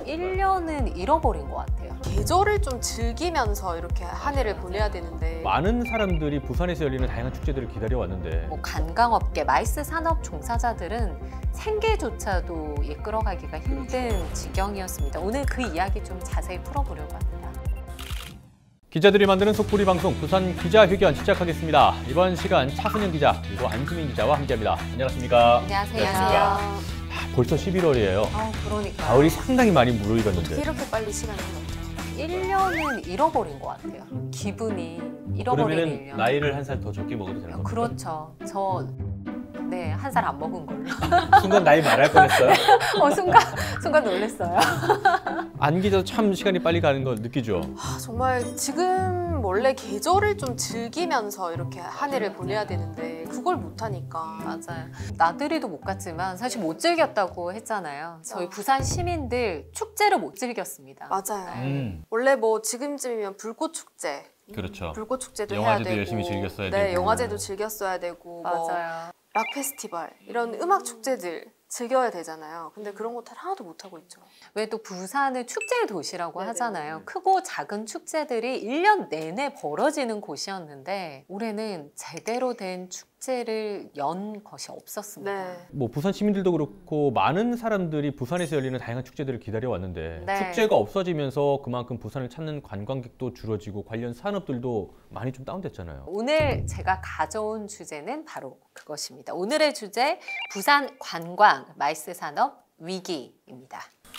1년은 잃어버린 것 같아요. 계절을 좀 즐기면서 이렇게 한 해를 보내야 되는데 많은 사람들이 부산에서 열리는 다양한 축제들을 기다려왔는데 뭐 관광업계, 마이스 산업 종사자들은 생계조차도 이끌어가기가 힘든 지경이었습니다. 오늘 그 이야기 좀 자세히 풀어보려고 합니다. 기자들이 만드는 속풀이 방송 부산 기자회견 시작하겠습니다. 이번 시간 차순영 기자 그리고 안수민 기자와 함께합니다. 안녕하십니까? 안녕하세요. 안녕하세요. 벌써 11월이에요. 그러니까 가을이 상당히 많이 무르익었는데 이렇게 빨리 시간이 흘렀죠. 1년은 잃어버린 것 같아요. 기분이 잃어버린 그러면 1년. 나이를 한 살 더 적게 먹어도 되는 겁니까? 그렇죠. 네, 한 살 안 먹은 걸로. 순간 나이 말할 뻔했어요. 순간 놀랐어요. 안 기자도 참 시간이 빨리 가는 걸 느끼죠? 정말 지금 원래 계절을 좀 즐기면서 이렇게 한 해를 보내야 되는데 그걸 못하니까. 맞아요. 나들이도 못 갔지만 사실 못 즐겼다고 했잖아요. 저희 부산 시민들 축제를 못 즐겼습니다. 맞아요. 원래 뭐 지금쯤이면 불꽃축제, 그렇죠. 불꽃축제도 해야 영화제도 되고, 열심히 즐겼어야 네, 되고. 영화제도 즐겼어야 되고, 뭐 맞아요. 락 페스티벌 이런 음악 축제들 즐겨야 되잖아요. 근데 그런 거 하나도 못 하고 있죠. 왜 또 부산은 축제의 도시라고 네네. 하잖아요. 크고 작은 축제들이 1년 내내 벌어지는 곳이었는데 올해는 제대로 된 축제를 연 것이 없었습니다. 네. 뭐 부산 시민들도 그렇고 많은 사람들이 부산에서 열리는 다양한 축제들을 기다려왔는데 네. 축제가 없어지면서 그만큼 부산을 찾는 관광객도 줄어지고 관련 산업들도 많이 좀 다운됐잖아요. 오늘 제가 가져온 주제는 바로 그것입니다. 오늘의 주제, 부산 관광, 마이스 산업 위기입니다.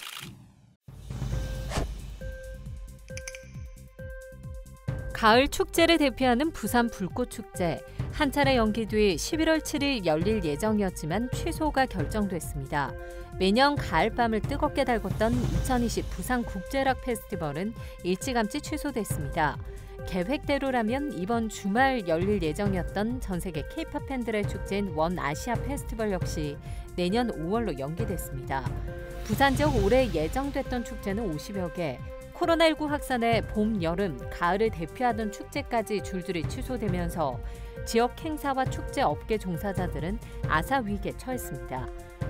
가을 축제를 대표하는 부산 불꽃축제. 한 차례 연기 뒤 11월 7일 열릴 예정이었지만 취소가 결정됐습니다. 매년 가을밤을 뜨겁게 달궜던 2020 부산 국제락 페스티벌은 일찌감치 취소됐습니다. 계획대로라면 이번 주말 열릴 예정이었던 전 세계 K-팝 팬들의 축제인 원 아시아 페스티벌 역시 내년 5월로 연기됐습니다. 부산 지역 올해 예정됐던 축제는 50여 개. 코로나19 확산에 봄, 여름, 가을을 대표하던 축제까지 줄줄이 취소되면서 지역 행사와 축제 업계 종사자들은 아사 위기에 처했습니다.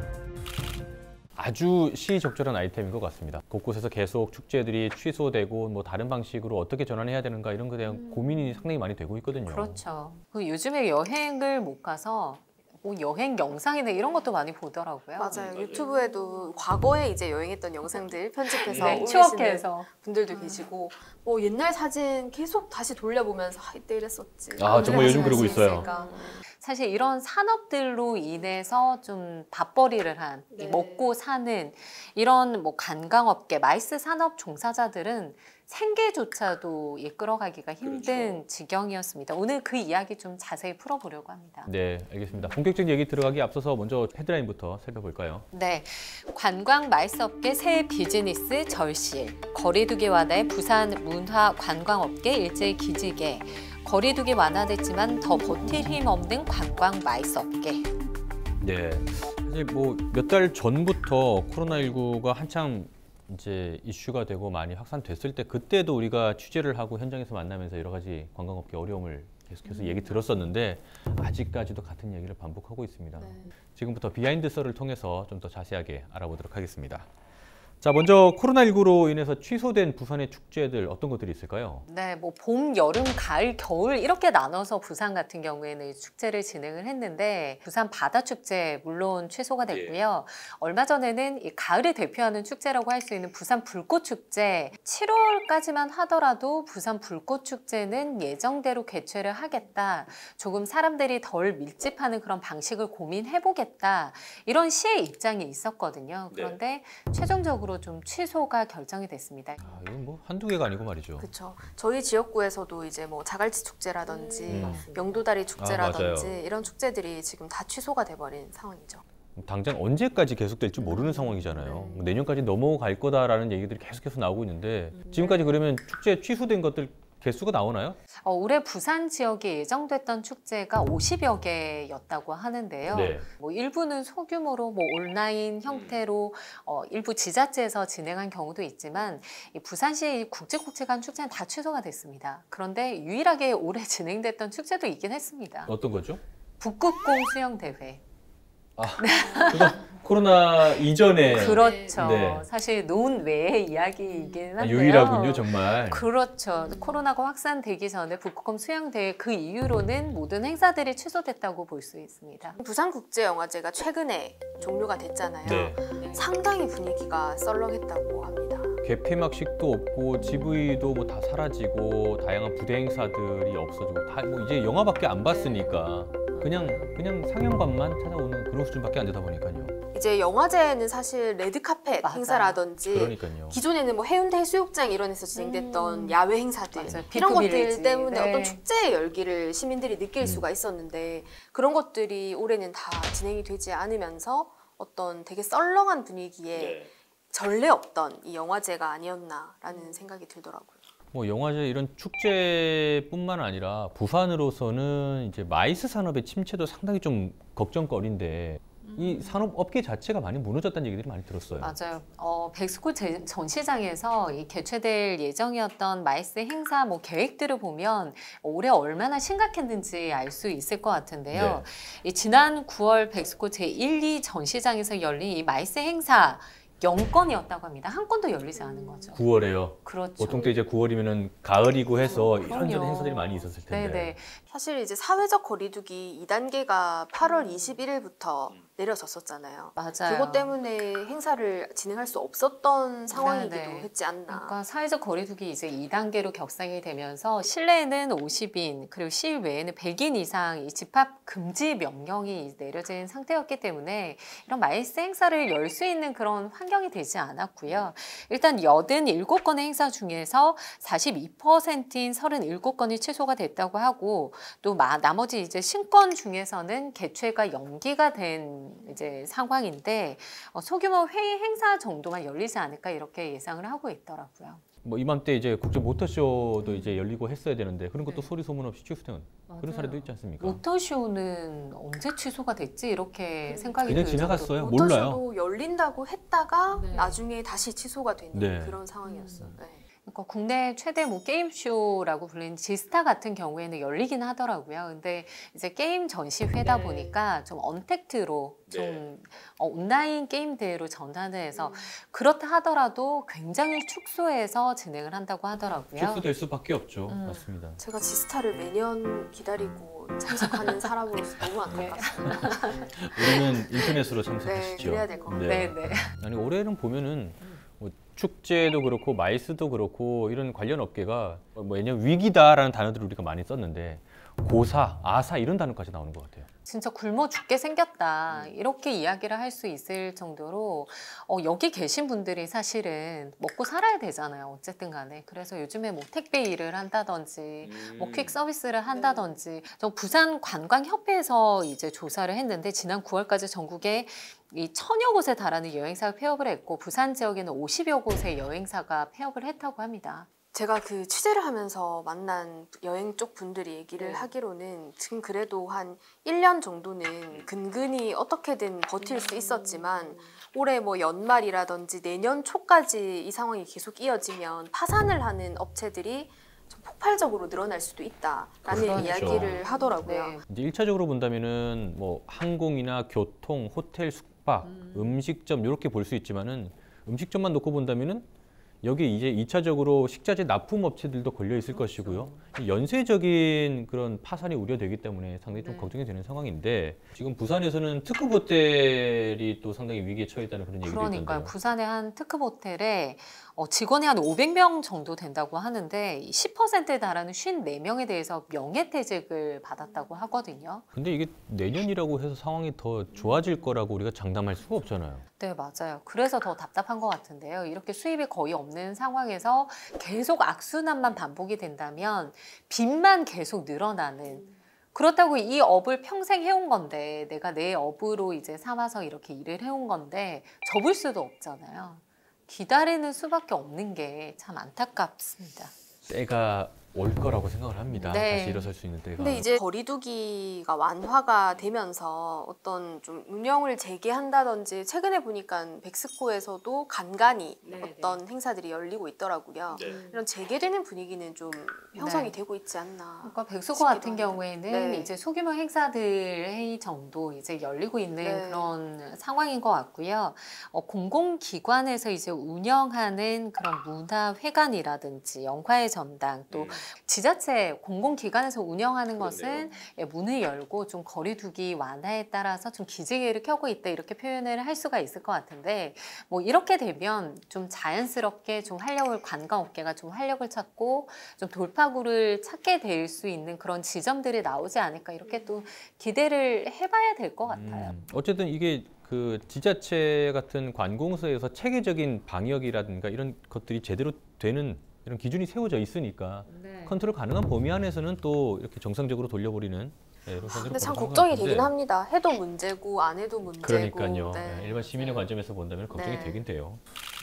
아주 시의적절한 아이템인 것 같습니다. 곳곳에서 계속 축제들이 취소되고 뭐 다른 방식으로 어떻게 전환해야 되는가 이런 것에 대한 고민이 상당히 많이 되고 있거든요. 그렇죠. 요즘에 여행을 못 가서 뭐 여행 영상이나 이런 것도 많이 보더라고요. 맞아요. 유튜브에도 과거에 이제 여행했던 영상들 편집해서 네, 올리시는 추억해서 분들도 계시고, 뭐 옛날 사진 계속 다시 돌려보면서 이때 이랬었지. 정말 요즘 그러고 있어요. 사실 이런 산업들로 인해서 좀 밥벌이를 한 네. 먹고 사는 이런 뭐 관광업계, 마이스 산업 종사자들은 생계조차도 이끌어가기가 힘든 지경이었습니다. 오늘 그 이야기 좀 자세히 풀어보려고 합니다. 네, 알겠습니다. 본격적인 얘기 들어가기 앞서서 먼저 헤드라인부터 살펴볼까요? 네, 관광 마이스 업계 새 비즈니스 절실, 거리두기 완화에 부산 문화 관광업계 일제히 기지개, 거리두기 완화됐지만 더 버틸 힘 없는 관광 마이스 업계. 네, 사실 뭐 몇 달 전부터 코로나19가 한창 이제 이슈가 되고 많이 확산됐을 때 그때도 우리가 취재를 하고 현장에서 만나면서 여러 가지 관광업계 어려움을 계속해서 얘기 들었었는데 아직까지도 같은 얘기를 반복하고 있습니다. 네. 지금부터 비하인드 썰을 통해서 좀 더 자세하게 알아보도록 하겠습니다. 자, 먼저 코로나19로 인해서 취소된 부산의 축제들 어떤 것들이 있을까요? 네, 뭐 봄, 여름, 가을, 겨울 이렇게 나눠서 부산 같은 경우에는 이 축제를 진행을 했는데 부산 바다축제 물론 취소가 됐고요. 얼마 전에는 이 가을을 대표하는 축제라고 할 수 있는 부산 불꽃축제 7월까지만 하더라도 부산 불꽃축제는 예정대로 개최를 하겠다. 조금 사람들이 덜 밀집하는 그런 방식을 고민해보겠다. 이런 시의 입장이 있었거든요. 그런데 최종적으로 좀 취소가 결정이 됐습니다. 이건 뭐 한두 개가 아니고 말이죠. 그렇죠. 저희 지역구에서도 이제 뭐 자갈치 축제라든지 명도다리 축제라든지 맞아요. 이런 축제들이 지금 다 취소가 돼버린 상황이죠. 당장 언제까지 계속될지 모르는 상황이잖아요. 내년까지 넘어갈 거다라는 얘기들이 계속해서 나오고 있는데 지금까지 그러면 축제 취소된 것들 개수가 나오나요? 올해 부산 지역에 예정됐던 축제가 50여 개였다고 하는데요. 네. 뭐 일부는 소규모로 뭐 온라인 형태로 일부 지자체에서 진행한 경우도 있지만 이 부산시 굵직굵직한 축제는 다 취소가 됐습니다. 그런데 유일하게 올해 진행됐던 축제도 있긴 했습니다. 어떤 거죠? 북극곰 수영대회. 그러니까 코로나 이전에 그렇죠. 네. 사실 논외의 이야기이긴 한데요. 유일하군요, 정말. 그렇죠. 코로나가 확산되기 전에 북극곰 수영대회 그 이후로는 모든 행사들이 취소됐다고 볼 수 있습니다. 부산국제영화제가 최근에 종료가 됐잖아요. 네. 상당히 분위기가 썰렁했다고 합니다. 개폐막식도 없고 GV도 뭐 다 사라지고 다양한 부대 행사들이 없어지고 다 뭐 이제 영화밖에 안 봤으니까 그냥 상영관만 찾아오는 그런 수준밖에 안 되다 보니까요. 이제 영화제는 사실 레드카펫 맞아요. 행사라든지 그러니까요. 기존에는 뭐 해운대 해수욕장 이런 데서 진행됐던 야외 행사들 맞아요. 이런 것들 비투빌리지. 때문에 네. 어떤 축제의 열기를 시민들이 느낄 수가 있었는데 그런 것들이 올해는 다 진행이 되지 않으면서 어떤 되게 썰렁한 분위기에 전례 없던 이 영화제가 아니었나라는 생각이 들더라고요. 뭐 영화제 이런 축제뿐만 아니라 부산으로서는 이제 마이스 산업의 침체도 상당히 좀 걱정거리인데 이 산업 업계 자체가 많이 무너졌다는 얘기들이 많이 들었어요. 맞아요. 백스코 전시장에서 이 개최될 예정이었던 마이스 행사 뭐 계획들을 보면 올해 얼마나 심각했는지 알 수 있을 것 같은데요. 이 지난 9월 백스코 제1, 2 전시장에서 열린 이 마이스 행사 0건이었다고 합니다. 한 건도 열리지 않은 거죠. 9월에요. 그렇죠. 보통 때 이제 9월이면은 가을이고 해서 그럼요. 이런저런 행사들이 많이 있었을 텐데. 네네. 사실 이제 사회적 거리두기 2단계가 8월 21일부터 내려졌었잖아요. 맞아요. 그것 때문에 행사를 진행할 수 없었던 상황이기도 네네. 했지 않나. 그러니까 사회적 거리두기 이제 2단계로 격상이 되면서 실내에는 50인 그리고 실외에는 100인 이상 이 집합 금지 명령이 내려진 상태였기 때문에 이런 마이스 행사를 열 수 있는 그런 환경이 되지 않았고요. 일단 87건의 행사 중에서 42%인 37건이 취소가 됐다고 하고 또 나머지 이제 신건 중에서는 개최가 연기가 된 이제 상황인데 소규모 회의 행사 정도만 열리지 않을까 이렇게 예상을 하고 있더라고요. 뭐 이맘때 이제 국제 모터쇼도 이제 열리고 했어야 되는데 그런 것도 네. 소리 소문 없이 취소된 그런 맞아요. 사례도 있지 않습니까? 모터쇼는 언제 취소가 됐지 이렇게 생각이 그냥 들 지나갔어요. 정도로. 몰라요. 모터쇼도 열린다고 했다가 네. 나중에 다시 취소가 되는 네. 그런 상황이었어요. 네. 그러니까 국내 최대 뭐 게임쇼라고 불리는 지스타 같은 경우에는 열리긴 하더라고요. 근데 이제 게임 전시회다 네. 보니까 좀 언택트로 좀 네. 온라인 게임 대회로 전환을 해서 그렇다 하더라도 굉장히 축소해서 진행을 한다고 하더라고요. 취소될 수밖에 없죠. 음. 맞습니다. 제가 지스타를 매년 기다리고 참석하는 사람으로서 너무 안타깝습니다. 우리는 인터넷으로 네, 참석하시죠. 그래야 될 것 같아요. 네, 네. 아니 올해는 보면은 뭐 축제도 그렇고 마이스도 그렇고 이런 관련 업계가 뭐 왜냐면 위기다라는 단어들을 우리가 많이 썼는데 고사, 아사 이런 단어까지 나오는 것 같아요. 진짜 굶어 죽게 생겼다 이렇게 이야기를 할 수 있을 정도로 여기 계신 분들이 사실은 먹고 살아야 되잖아요. 어쨌든 간에. 그래서 요즘에 뭐 택배 일을 한다든지 뭐 퀵 서비스를 한다든지 저 부산 관광협회에서 이제 조사를 했는데 지난 9월까지 전국에 이 1000여 곳에 달하는 여행사가 폐업을 했고 부산 지역에는 50여 곳의 여행사가 폐업을 했다고 합니다. 제가 그 취재를 하면서 만난 여행 쪽 분들이 얘기를 네. 하기로는 지금 그래도 한 1년 정도는 근근히 어떻게든 버틸 수 있었지만 올해 뭐 연말이라든지 내년 초까지 이 상황이 계속 이어지면 파산을 하는 업체들이 좀 폭발적으로 늘어날 수도 있다라는 그렇죠. 이야기를 하더라고요. 네. 이제 1차적으로 본다면은 뭐 항공이나 교통, 호텔, 숙박, 음식점 이렇게 볼 수 있지만은 음식점만 놓고 본다면은 여기 이제 2차적으로 식자재 납품 업체들도 걸려 있을 것이고요. 연쇄적인 그런 파산이 우려되기 때문에 상당히 좀 네. 걱정이 되는 상황인데 지금 부산에서는 특급 호텔이 또 상당히 위기에 처했다는 그런 얘기도 그러니까요. 있던데요. 부산의 한 특급 호텔에 직원이 한 500명 정도 된다고 하는데 10%에 달하는 54명에 대해서 명예퇴직을 받았다고 하거든요. 근데 이게 내년이라고 해서 상황이 더 좋아질 거라고 우리가 장담할 수가 없잖아요. 네, 맞아요. 그래서 더 답답한 것 같은데요. 이렇게 수입이 거의 없는 상황에서 계속 악순환만 반복이 된다면 빚만 계속 늘어나는 그렇다고 이 업을 평생 해온 건데 내가 내 업으로 이제 삼아서 이렇게 일을 해온 건데 접을 수도 없잖아요. 기다리는 수밖에 없는 게 참 안타깝습니다. 때가 올 거라고 생각을 합니다. 네. 다시 일어설 수 있는 때가. 근데 이제 거리두기가 완화가 되면서 어떤 좀 운영을 재개한다든지 최근에 보니까 백스코에서도 간간히 어떤 행사들이 열리고 있더라고요. 이런 재개되는 분위기는 좀 형성이 되고 있지 않나. 그러니까 백스코 같은 합니다. 경우에는 이제 소규모 행사들 회의 정도 이제 열리고 있는 그런 상황인 것 같고요. 공공기관에서 이제 운영하는 그런 문화회관이라든지 영화의 전당 또 지자체 공공기관에서 운영하는 것은 문을 열고 좀 거리두기 완화에 따라서 좀 기지개를 켜고 있다 이렇게 표현을 할 수가 있을 것 같은데 뭐 이렇게 되면 좀 자연스럽게 좀 활력을 관광업계가 좀 활력을 찾고 좀 돌파구를 찾게 될 수 있는 그런 지점들이 나오지 않을까 이렇게 또 기대를 해봐야 될 것 같아요. 어쨌든 이게 그 지자체 같은 관공서에서 체계적인 방역이라든가 이런 것들이 제대로 되는 이런 기준이 세워져 있으니까 컨트롤 가능한 범위 안에서는 또 이렇게 정상적으로 돌려버리는 이런 근데 참 걱정이 되긴 합니다. 해도 문제고 안 해도 문제고. 그러니까요. 일반 시민의 관점에서 본다면 걱정이 되긴 돼요.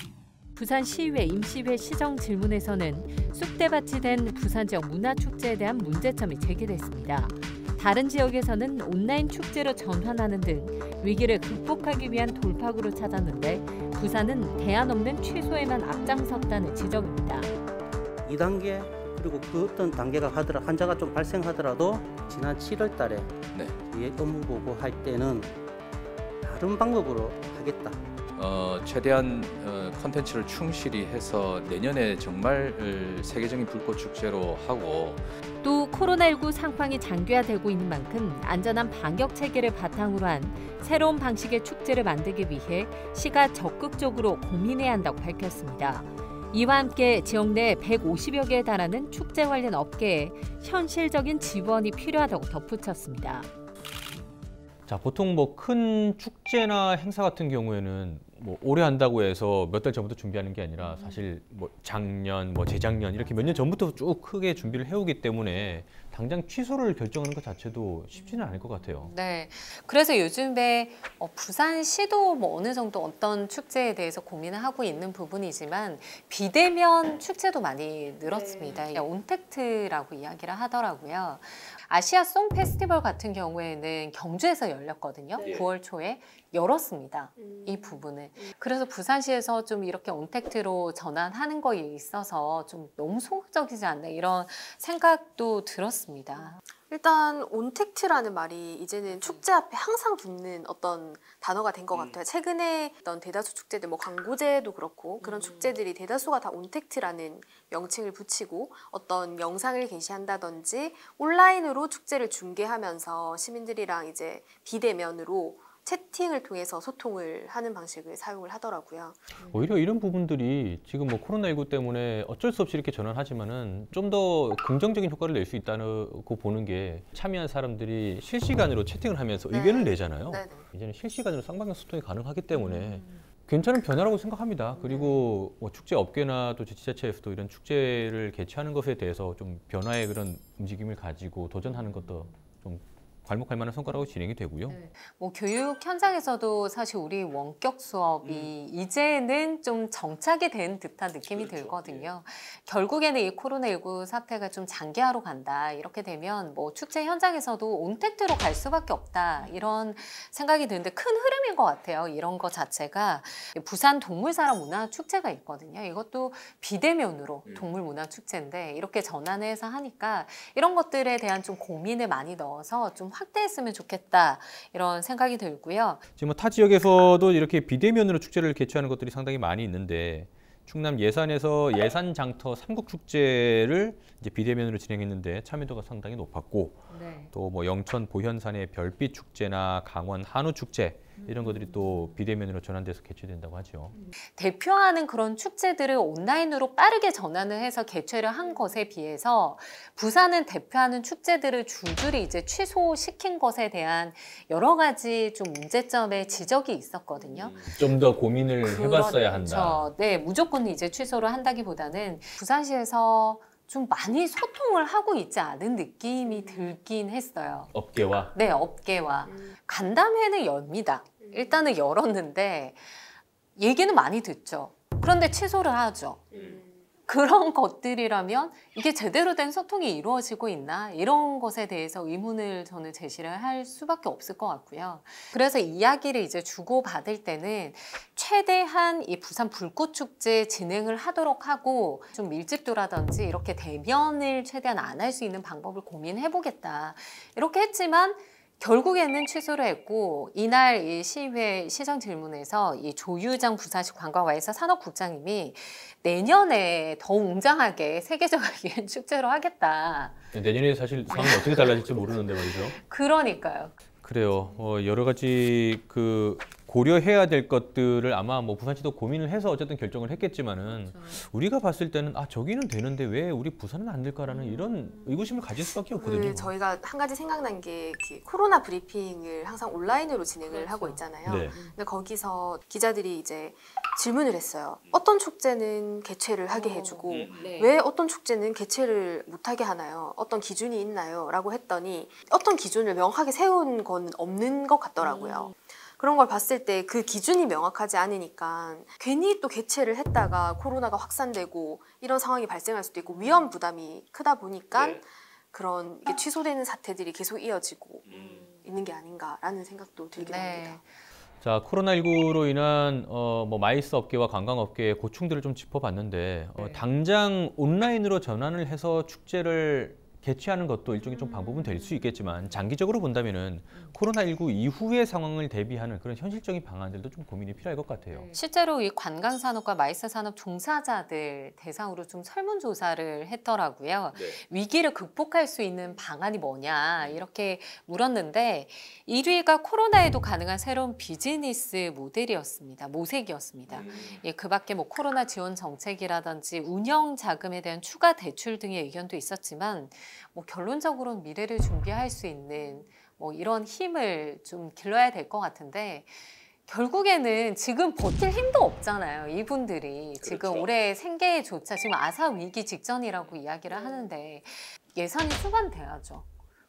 부산시의회 임시회 시정 질문에서는 쑥대밭이 된 부산 지역 문화축제에 대한 문제점이 제기됐습니다. 다른 지역에서는 온라인 축제로 전환하는 등 위기를 극복하기 위한 돌파구를 찾았는데 부산은 대안 없는 취소에만 앞장섰다는 지적입니다. 2단계 그리고 그 어떤 단계가 환자가 좀 발생하더라도 지난 7월 달에 이 업무 보고할 때는 다른 방법으로 하겠다. 최대한 컨텐츠를 충실히 해서 내년에 정말 세계적인 불꽃축제로 하고 또 코로나19 상황이 장기화되고 있는 만큼 안전한 방역 체계를 바탕으로 한 새로운 방식의 축제를 만들기 위해 시가 적극적으로 고민해야 한다고 밝혔습니다. 이와 함께 지역 내 150여 개에 달하는 축제 관련 업계에 현실적인 지원이 필요하다고 덧붙였습니다. 자, 보통 뭐 큰 축제나 행사 같은 경우에는 뭐 오래 한다고 해서 몇 달 전부터 준비하는 게 아니라 사실 뭐 작년, 뭐 재작년 이렇게 몇 년 전부터 쭉 크게 준비를 해오기 때문에 당장 취소를 결정하는 것 자체도 쉽지는 않을 것 같아요. 네, 그래서 요즘에 부산시도 뭐 어느 정도 어떤 축제에 대해서 고민을 하고 있는 부분이지만 비대면 축제도 많이 늘었습니다. 온택트라고 이야기를 하더라고요. 아시아 송 페스티벌 같은 경우에는 경주에서 열렸거든요. 9월 초에 열었습니다. 이 부분을. 그래서 부산시에서 좀 이렇게 온택트로 전환하는 거에 있어서 좀 너무 소극적이지 않나 이런 생각도 들었습니다. 일단 온택트라는 말이 이제는 축제 앞에 항상 붙는 어떤 단어가 된 것 같아요. 최근에 어떤 대다수 축제들, 뭐 광고제도 그렇고 그런 축제들이 대다수가 다 온택트라는 명칭을 붙이고 어떤 영상을 게시한다든지 온라인으로 축제를 중계하면서 시민들이랑 이제 비대면으로 채팅을 통해서 소통을 하는 방식을 사용을 하더라고요. 오히려 이런 부분들이 지금 뭐 코로나19 때문에 어쩔 수 없이 이렇게 전환하지만은 좀 더 긍정적인 효과를 낼 수 있다고 보는 게 참여한 사람들이 실시간으로 채팅을 하면서 의견을 내잖아요. 이제는 실시간으로 쌍방향 소통이 가능하기 때문에 괜찮은 변화라고 생각합니다. 그리고 뭐 축제 업계나 또 지자체에서도 이런 축제를 개최하는 것에 대해서 좀 변화의 그런 움직임을 가지고 도전하는 것도 좀 괄목할 만한 성과라고 진행이 되고요. 뭐 교육 현장에서도 사실 우리 원격 수업이 이제는 좀 정착이 된 듯한 느낌이 들거든요. 결국에는 이 코로나19 사태가 좀 장기화로 간다. 이렇게 되면 뭐 축제 현장에서도 온택트로 갈 수밖에 없다. 이런 생각이 드는데 큰 흐름인 것 같아요. 이런 거 자체가 부산 동물사랑 문화축제가 있거든요. 이것도 비대면으로 동물문화축제인데 이렇게 전환해서 하니까 이런 것들에 대한 좀 고민을 많이 넣어서 좀 확대했으면 좋겠다 이런 생각이 들고요. 지금 뭐 타 지역에서도 이렇게 비대면으로 축제를 개최하는 것들이 상당히 많이 있는데 충남 예산에서 예산장터 삼국축제를 이제 비대면으로 진행했는데 참여도가 상당히 높았고 또 뭐 영천 보현산의 별빛축제나 강원 한우축제 이런 것들이 또 비대면으로 전환돼서 개최된다고 하죠. 대표하는 그런 축제들을 온라인으로 빠르게 전환을 해서 개최를 한 것에 비해서 부산은 대표하는 축제들을 줄줄이 이제 취소시킨 것에 대한 여러 가지 좀 문제점의 지적이 있었거든요. 좀 더 고민을 해봤어야 한다. 네, 무조건 이제 취소를 한다기보다는 부산시에서 좀 많이 소통을 하고 있지 않은 느낌이 들긴 했어요. 업계와? 네, 업계와. 간담회는 엽니다. 일단은 열었는데 얘기는 많이 듣죠. 그런데 취소를 하죠. 그런 것들이라면 이게 제대로 된 소통이 이루어지고 있나 이런 것에 대해서 의문을 저는 제시를 할 수밖에 없을 것 같고요. 그래서 이야기를 이제 주고받을 때는 최대한 이 부산 불꽃축제 진행을 하도록 하고 좀 밀집도라든지 이렇게 대면을 최대한 안 할 수 있는 방법을 고민해 보겠다 이렇게 했지만 결국에는 취소를 했고 이날 이 시의회 시정 질문에서 이 조유정 부산시 관광와이사 산업국장님이 내년에 더 웅장하게 세계적인 축제로 하겠다. 내년에 사실 상황이 어떻게 달라질지 모르는데 말이죠. 그러니까요. 그래요. 여러 가지 그 고려해야 될 것들을 아마 뭐 부산시도 고민을 해서 어쨌든 결정을 했겠지만은 우리가 봤을 때는 아 저기는 되는데 왜 우리 부산은 안 될까라는 이런 의구심을 가질 수밖에 없거든요. 저희가 한 가지 생각난 게 코로나 브리핑을 항상 온라인으로 진행을 하고 있잖아요. 네. 근데 거기서 기자들이 이제 질문을 했어요. 어떤 축제는 개최를 하게 해주고 왜 어떤 축제는 개최를 못하게 하나요? 어떤 기준이 있나요? 라고 했더니 어떤 기준을 명확하게 세운 건 없는 것 같더라고요. 그런 걸 봤을 때 그 기준이 명확하지 않으니까 괜히 또 개최를 했다가 코로나가 확산되고 이런 상황이 발생할 수도 있고 위험 부담이 크다 보니까 그런 이게 취소되는 사태들이 계속 이어지고 있는 게 아닌가라는 생각도 들긴 합니다. 자, 코로나19로 인한 뭐 마이스 업계와 관광업계의 고충들을 좀 짚어봤는데 당장 온라인으로 전환을 해서 축제를 개최하는 것도 일종의 좀 방법은 될 수 있겠지만 장기적으로 본다면은 코로나19 이후의 상황을 대비하는 그런 현실적인 방안들도 좀 고민이 필요할 것 같아요. 실제로 이 관광산업과 마이스 산업 종사자들 대상으로 좀 설문조사를 했더라고요. 위기를 극복할 수 있는 방안이 뭐냐 이렇게 물었는데 1위가 코로나에도 가능한 새로운 비즈니스 모델이었습니다. 모색이었습니다. 그 밖에 뭐 코로나 지원 정책이라든지 운영 자금에 대한 추가 대출 등의 의견도 있었지만 뭐 결론적으로는 미래를 준비할 수 있는 뭐 이런 힘을 좀 길러야 될 것 같은데 결국에는 지금 버틸 힘도 없잖아요. 이분들이 지금 올해 생계조차 지금 아사 위기 직전이라고 이야기를 하는데 예산이 수반돼야죠.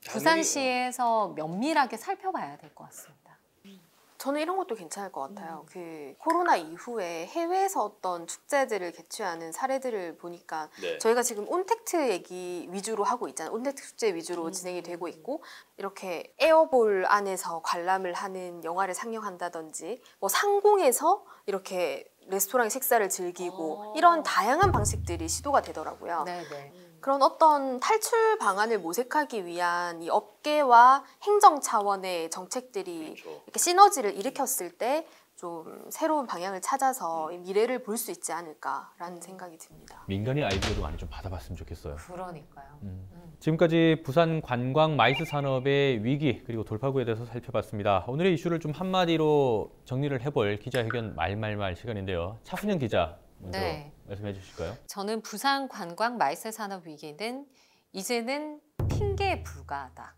부산시에서 면밀하게 살펴봐야 될 것 같습니다. 저는 이런 것도 괜찮을 것 같아요. 그 코로나 이후에 해외에서 어떤 축제들을 개최하는 사례들을 보니까 저희가 지금 온택트 얘기 위주로 하고 있잖아요. 온택트 축제 위주로 진행이 되고 있고 이렇게 에어볼 안에서 관람을 하는 영화를 상영한다든지 뭐 상공에서 이렇게 레스토랑 식사를 즐기고 이런 다양한 방식들이 시도가 되더라고요. 그런 어떤 탈출 방안을 모색하기 위한 이 업계와 행정 차원의 정책들이 이렇게 시너지를 일으켰을 때 좀 새로운 방향을 찾아서 미래를 볼 수 있지 않을까라는 생각이 듭니다. 민간의 아이디어도 많이 좀 받아봤으면 좋겠어요. 그러니까요. 지금까지 부산 관광 마이스 산업의 위기 그리고 돌파구에 대해서 살펴봤습니다. 오늘의 이슈를 좀 한마디로 정리를 해볼 기자회견 말말말 시간인데요. 차순영 기자 먼저 말씀해 주실까요? 저는 부산 관광 마이스 산업 위기는 이제는 핑계에 불과하다.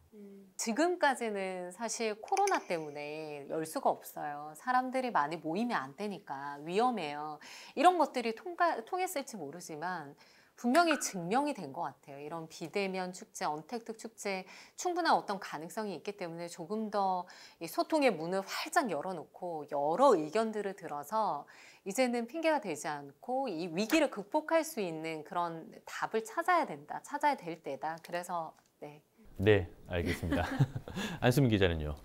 지금까지는 사실 코로나 때문에 열 수가 없어요. 사람들이 많이 모이면 안 되니까 위험해요. 이런 것들이 통했을지 모르지만 분명히 증명이 된 것 같아요. 이런 비대면 축제, 언택트 축제 충분한 어떤 가능성이 있기 때문에 조금 더 이 소통의 문을 활짝 열어놓고 여러 의견들을 들어서 이제는 핑계가 되지 않고 이 위기를 극복할 수 있는 그런 답을 찾아야 된다. 찾아야 될 때다. 그래서 네, 알겠습니다. 안수민 기자는요?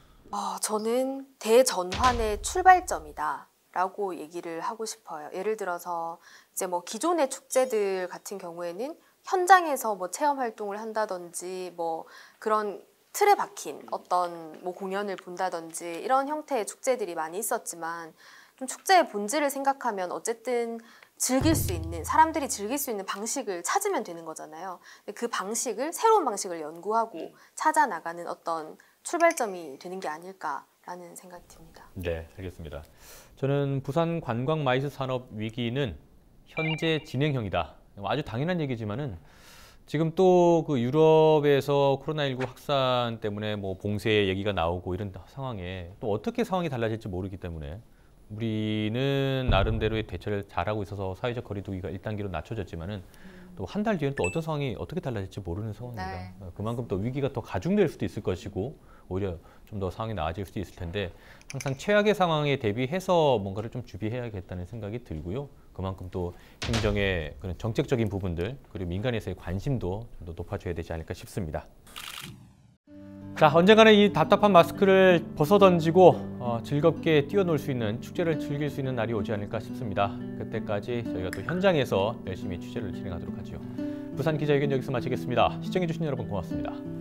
저는 대전환의 출발점이다 라고 얘기를 하고 싶어요. 예를 들어서 이제 뭐 기존의 축제들 같은 경우에는 현장에서 뭐 체험 활동을 한다든지 뭐 그런 틀에 박힌 어떤 뭐 공연을 본다든지 이런 형태의 축제들이 많이 있었지만 좀 축제의 본질을 생각하면 어쨌든 즐길 수 있는, 사람들이 즐길 수 있는 방식을 찾으면 되는 거잖아요. 그 방식을, 새로운 방식을 연구하고 찾아 나가는 어떤 출발점이 되는 게 아닐까라는 생각이 듭니다. 네, 알겠습니다. 저는 부산 관광 마이스 산업 위기는 현재 진행형이다. 아주 당연한 얘기지만은 지금 또 그 유럽에서 코로나19 확산 때문에 뭐 봉쇄 얘기가 나오고 이런 상황에 또 어떻게 상황이 달라질지 모르기 때문에 우리는 나름대로의 대처를 잘하고 있어서 사회적 거리두기가 1단계로 낮춰졌지만은 또 한 달 뒤에는 또 어떤 상황이 어떻게 달라질지 모르는 상황입니다. 그만큼 또 위기가 더 가중될 수도 있을 것이고 오히려 좀 더 상황이 나아질 수도 있을 텐데 항상 최악의 상황에 대비해서 뭔가를 좀 준비해야겠다는 생각이 들고요. 그만큼 또 행정의 그런 정책적인 부분들 그리고 민간에서의 관심도 좀 더 높아져야 되지 않을까 싶습니다. 자, 언젠가는 이 답답한 마스크를 벗어던지고 즐겁게 뛰어놀 수 있는 축제를 즐길 수 있는 날이 오지 않을까 싶습니다. 그때까지 저희가 또 현장에서 열심히 취재를 진행하도록 하죠. 부산 기자회견 여기서 마치겠습니다. 시청해주신 여러분 고맙습니다.